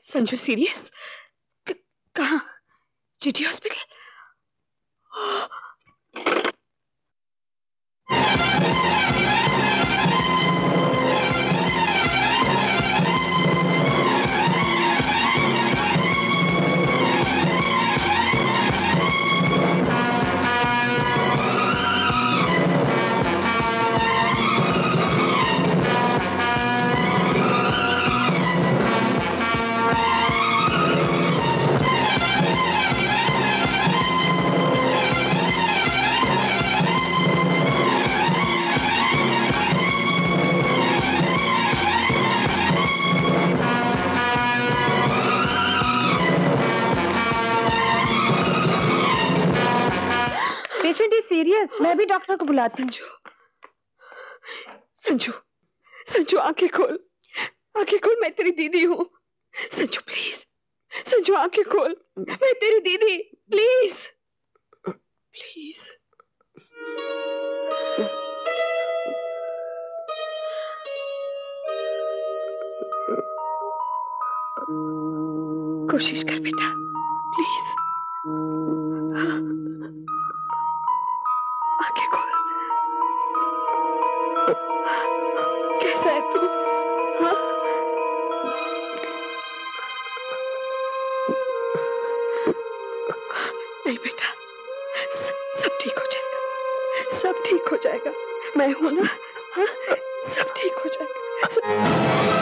Sanju serious? कहाँ? GT hospital? Patient is serious. मैं भी डॉक्टर को बुलाती हूँ। संजू, संजू आंखें खोल, आंखें खोल, मैं तेरी दीदी हूँ। संजू प्लीज, संजू आंखें खोल, मैं तेरी दीदी, प्लीज प्लीज। कोशिश कर बेटा, प्लीज। आंखें खोल। कैसा है तू? हाँ? नहीं बेटा, सब ठीक हो जाएगा, सब ठीक हो जाएगा। मैं हूं ना? हाँ? सब ठीक हो जाएगा।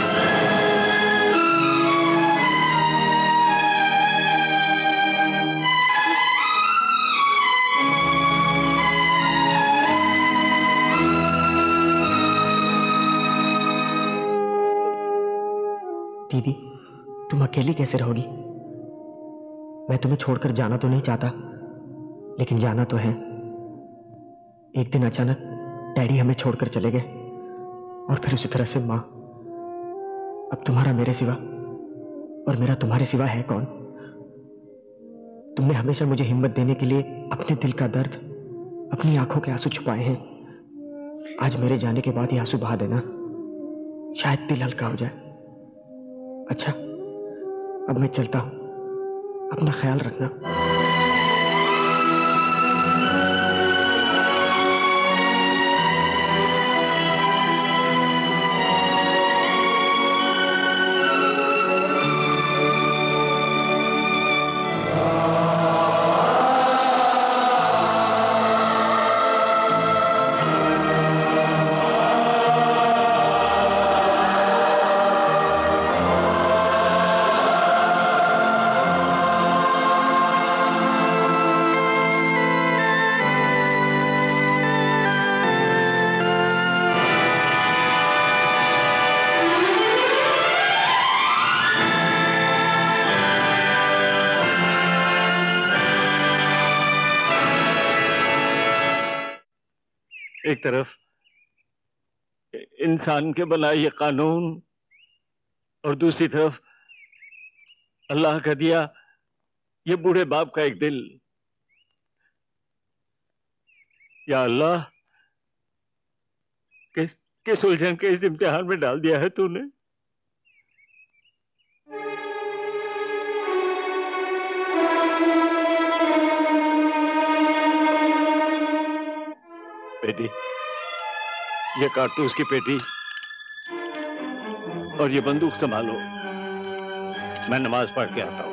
दीदी, तुम अकेली कैसे रहोगी? मैं तुम्हें छोड़कर जाना तो नहीं चाहता, लेकिन जाना तो है। एक दिन अचानक डैडी हमें छोड़कर चले गए, और फिर उसी तरह से माँ। अब तुम्हारा मेरे सिवा और मेरा तुम्हारे सिवा है कौन? तुमने हमेशा मुझे हिम्मत देने के लिए अपने दिल का दर्द, अपनी आंखों के आंसू छुपाए हैं। आज मेरे जाने के बाद ये आंसू बहा देना, शायद दिल हल्का हो जाए। अच्छा, अब मैं चलता हूं, अपना ख्याल रखना। एक तरफ इंसान के बनाए ये कानून, और दूसरी तरफ अल्लाह का दिया ये बूढ़े बाप का एक दिल। या अल्लाह, किस उलझन के इस इम्तिहान में डाल दिया है तूने। बेटी, ये कारतूस की पेटी और ये बंदूक संभालो, मैं नमाज पढ़ के आता हूं।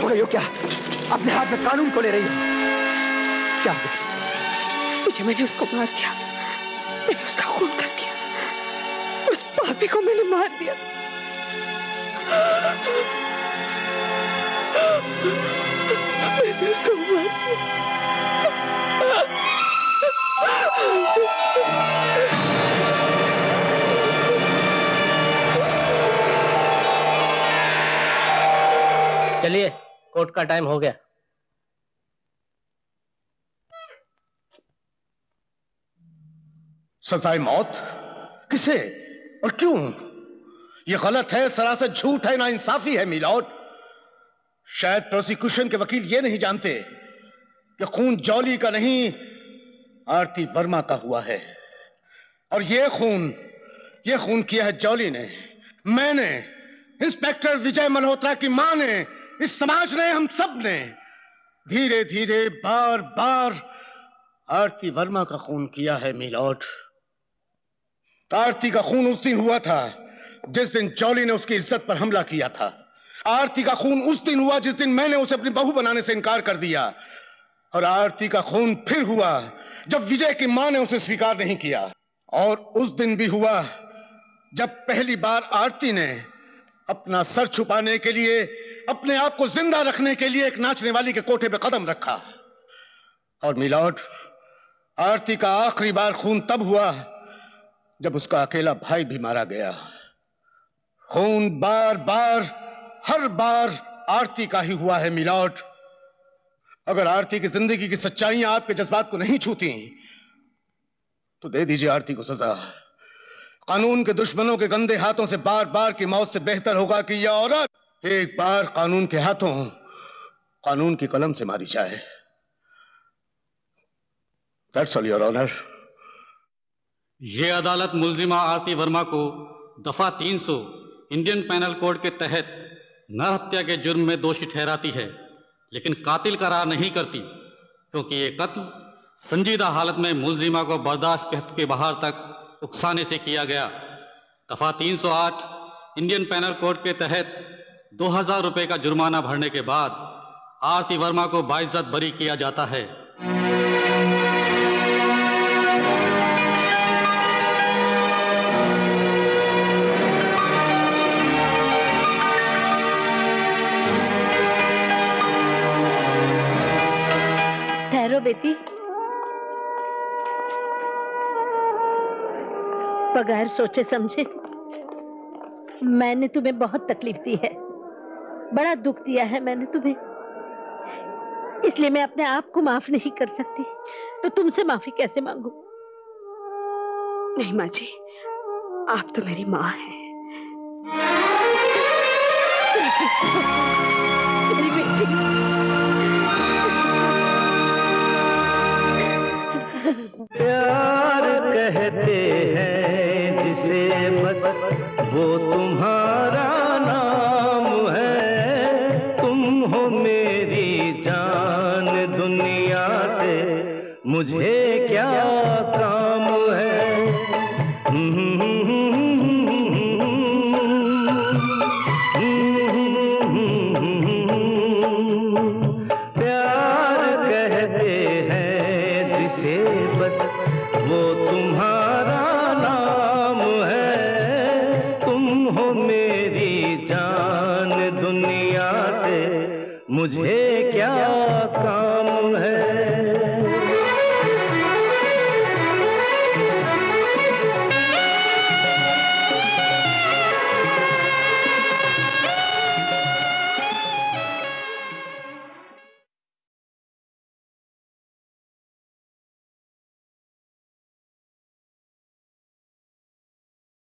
गई हो क्या? अपने हाथ में कानून को ले रही हो क्या? मुझे, मैंने उसको मार दिया, मैंने उसका खून कर दिया, उस पापी को मैंने मार दिया। मैंने उसको मार दिया। चलिए, कोर्ट का टाइम हो गया। सजाए मौत किसे और क्यों? यह गलत है, सरासर झूठ है, नाइंसाफी है मिलॉर्ड। शायद प्रोसिक्यूशन के वकील ये नहीं जानते कि खून जॉली का नहीं, आरती वर्मा का हुआ है। और ये खून किया है जॉली ने, मैंने, इंस्पेक्टर विजय मल्होत्रा की मां ने, इस समाज ने, हम सब ने धीरे धीरे बार बार आरती वर्मा का खून किया है मिलॉर्ड। आरती का खून उस दिन हुआ था जिस दिन जॉली ने उसकी इज्जत पर हमला किया था। आरती का खून उस दिन हुआ जिस दिन मैंने उसे अपनी बहू बनाने से इनकार कर दिया। और आरती का खून फिर हुआ जब विजय की मां ने उसे स्वीकार नहीं किया। और उस दिन भी हुआ जब पहली बार आरती ने अपना सर छुपाने के लिए, अपने आप को जिंदा रखने के लिए एक नाचने वाली के कोठे पे कदम रखा। और मिलॉर्ड, आरती का आखिरी बार खून तब हुआ जब उसका अकेला भाई भी मारा गया। खून बार बार, हर बार आरती का ही हुआ है मिलॉर्ड। अगर आरती की जिंदगी की सच्चाइयां आपके जज्बात को नहीं छूती तो दे दीजिए आरती को सजा। कानून के दुश्मनों के गंदे हाथों से बार बार की मौत से बेहतर होगा कि यह औरत एक बार कानून के हाथों, कानून की कलम से मारी जाए। That's all, Your Honor. ये अदालत मुल्जिमा आरती वर्मा को दफा 300 इंडियन पैनल कोड के तहत नरहत्या के जुर्म में दोषी ठहराती है, लेकिन कातिल करार नहीं करती, क्योंकि ये कत्ल संजीदा हालत में मुल्जिमा को बर्दाश्त के बाहर तक उकसाने से किया गया। दफा 308 इंडियन पैनल कोड के तहत 2000 रुपए का जुर्माना भरने के बाद आरती वर्मा को बाइज्जत बरी किया जाता है। ठहरो बेटी, बगैर सोचे समझे मैंने तुम्हें बहुत तकलीफ दी है, बड़ा दुख दिया है मैंने तुम्हें, इसलिए मैं अपने आप को माफ नहीं कर सकती। तो तुमसे माफी कैसे मांगू? नहीं माँ जी, आप तो मेरी माँ हैं। मेरी बेटी। प्यार कहते हैं जिसे बस वो तुम्हारा नाम है। तुम हो मेरी जान, दुनिया से मुझे क्या काम है। प्यार कहते हैं जिसे बस वो तुम्हारा नाम है। तुम हो मेरी जान, दुनिया से मुझे